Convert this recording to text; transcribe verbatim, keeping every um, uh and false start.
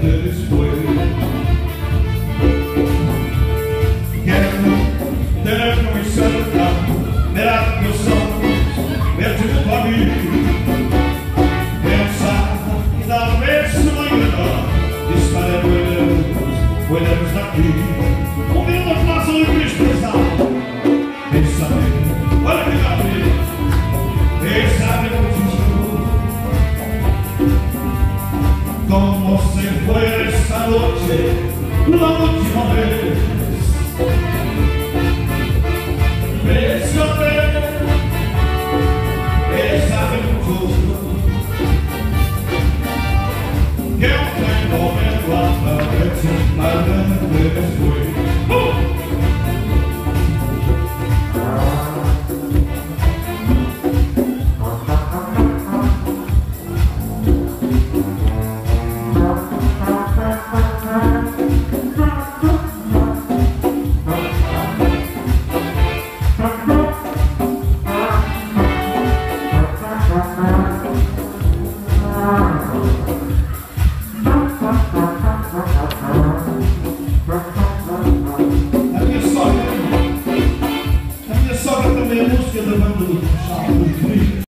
verte después. Quiero tenerte muy cerca, mirar tus ojos, verte junto a mí, pensar que tal vez mañana estaremos, podemos estar aquí, ouvindo a flação de Cristo exalta. Pensamento, olha que caminho, pensamento como se fue esta noche, la última vez. Pensamento, pensamento que eu tenho momento a través de uma grande desculpa.